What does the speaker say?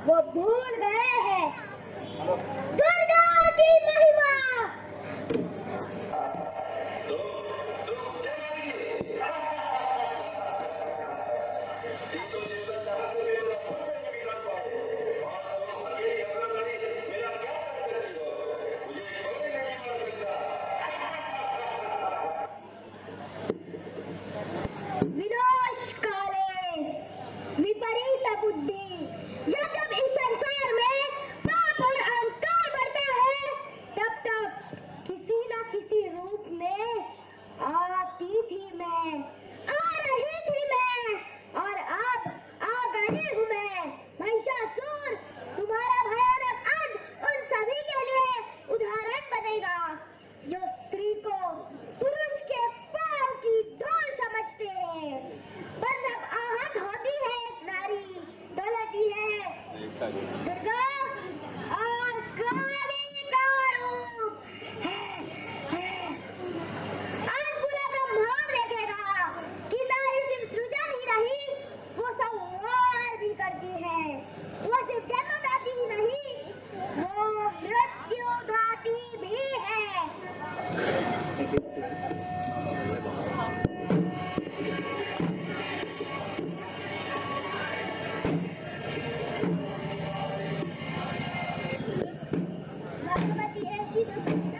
वो भूल गए हैं दुर्गा की महिमा। विनाश काले विपरीत बुद्धि। जब जब इस संसार में पाप और अहंकार बढ़ता है तब तब किसी न किसी रूप में आती थी मैं, आ रही थी मैं, और अब आ गई हूँ मैं। महिषासुर तुम्हारा भयानक अंत उन सभी के लिए उदाहरण बनेगा जो स्त्री को पुरुष के पांव की धूल समझते हैं। पर जब आहत होती है एक नारी तो लगती है दुर्गा और काली का रूप। आज पूरा ब्रह्मांड देखेगा कि नारी सिर्फ सृजन ही नहीं, वो संहार भी करती है। वो सिर्फ जन्मदाती ही नहीं, वो मृत्युदाती भी है। भगवती ऐसी